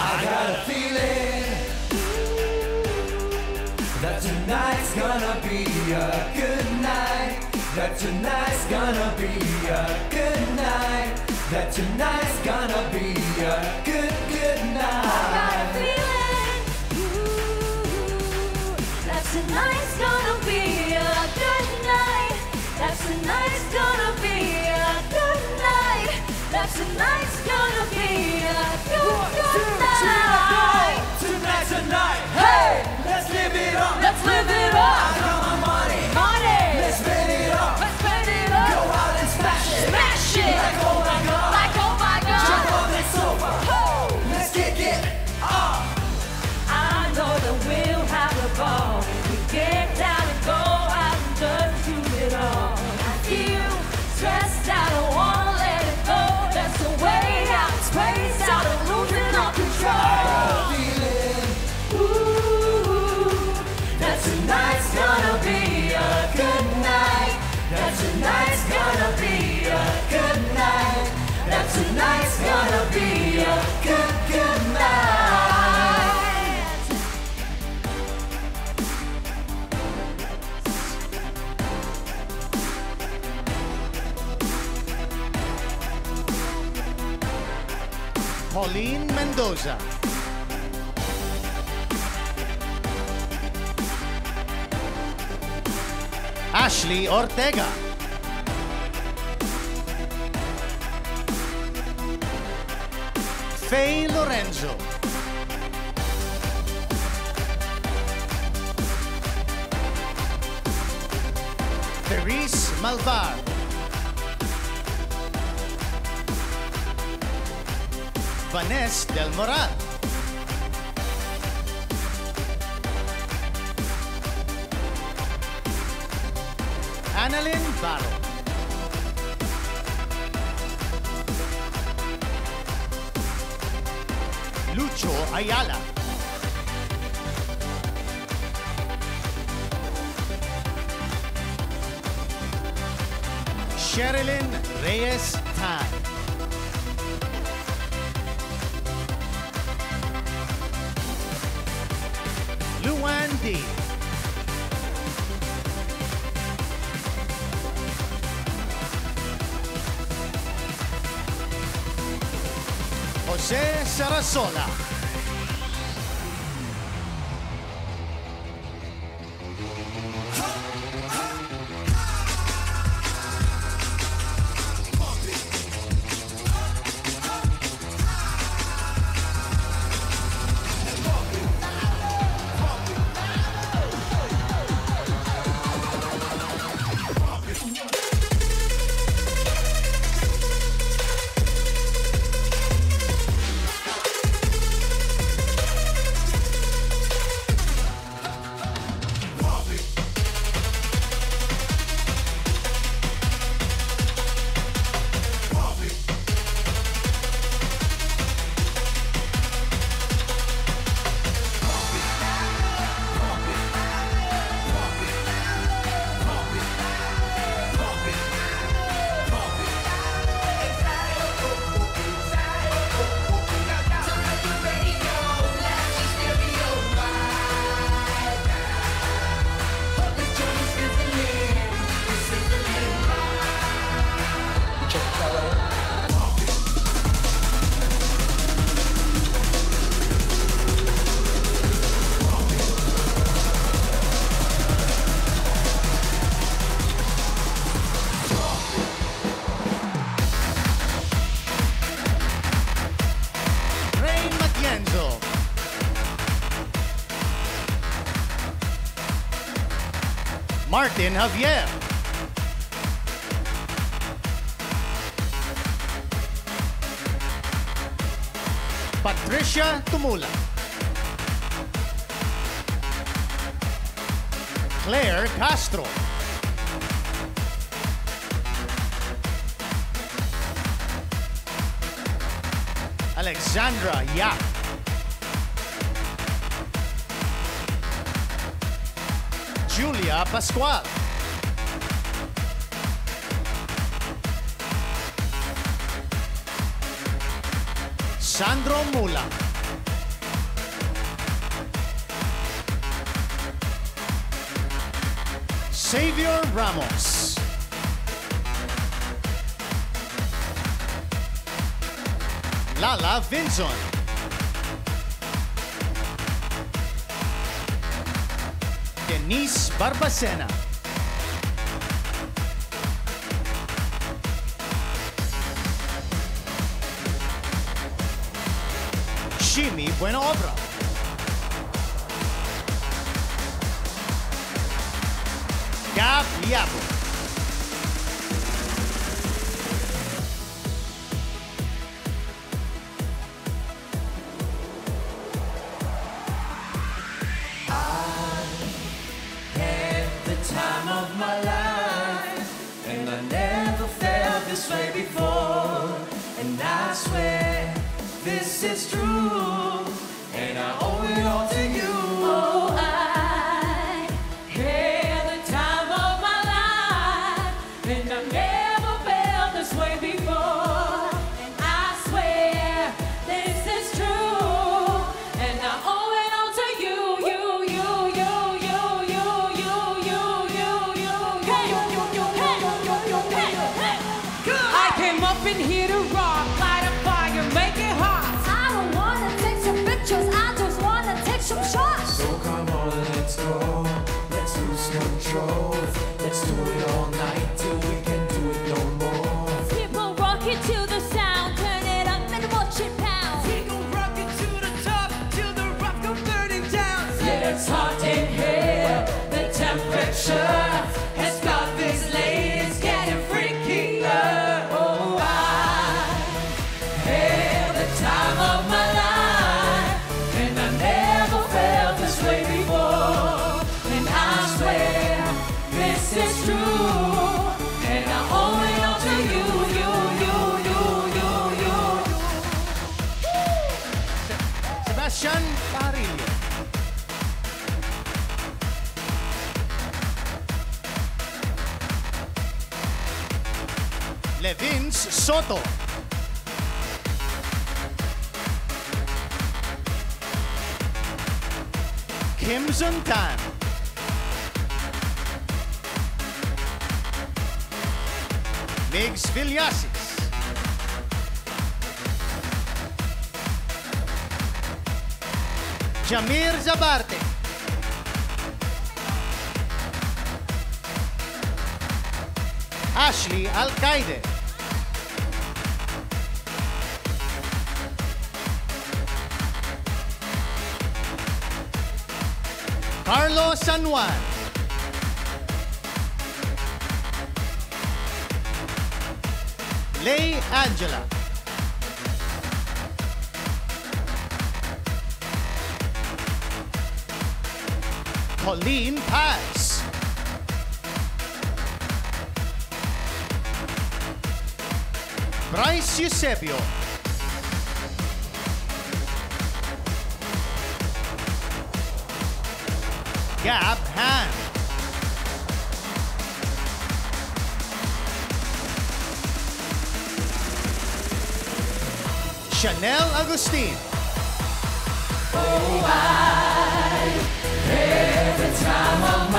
I got a feeling that tonight's gonna be a good night. That tonight's gonna be a good night. That tonight's gonna be a good night. I got a feeling that tonight's gonna be a good night. That tonight's gonna be a good night. That tonight's gonna be a good night. Tonight's a night. Hey, let's live it up. Let's live it up. I got my money. Money. Let's spend it up. Let's spend it up. Go out and smash it. Smash it. Like oh my god. Like oh my god. Jump on that sofa. Oh. Let's kick it up. I know that we'll have a ball. We get down and go out and just do it all. I feel stressed out, I wanna let it go. That's the way out, space out, and losing all control. Feeling Ooh, that tonight's gonna be a good night. That tonight's gonna be a good night. That tonight's gonna be a good night. Pauline Mendoza. Ashley Ortega. Faye Lorenzo. Therese Malvar. Vanessa Del Moral. Annalyn Barro. Lucho Ayala. Sherilyn Reyes Tan. Luan D. Jose Sarasola. Martin Javier. Patricia Tumula. Claire Castro. Alexandra Yap. Julia Pascual. Sandro Mula. Xavier Ramos. Lala Vinson. Denise Barbacena. Shimi Buenoobra. Gab Liabo. Time of my life, and I never felt this way before. And I swear this is true, and I owe it all to you. Oh, I had the time of my life, and I never felt this way before. And I swear this is true, and I owe it all to you, I came up in here to rock, light a fire, make it hot. I don't wanna take some pictures, I just wanna take some shots. So come on, let's go. Let's lose control. Let's do it all night till we can do it no more. People rock it to the sound, turn it up and watch it pound. We gon' rock it to the top till the rock go burning down. Yeah, it's hot in here, the temperature has got these ladies getting freaky. Oh, I had the time of my life, and I never felt this way before. And I swear this is true, and I owe it all to you. Sebastian Parillo. Levins Soto. Kim Zuntan. Migs Villasis. Jamir Zabarte. Ashley Alcaide. Carlo San Juan. Lay Angela. Colleen Paz. Bryce Eusebio. Gab Han. Chanel Agustin. Oh, I had the time of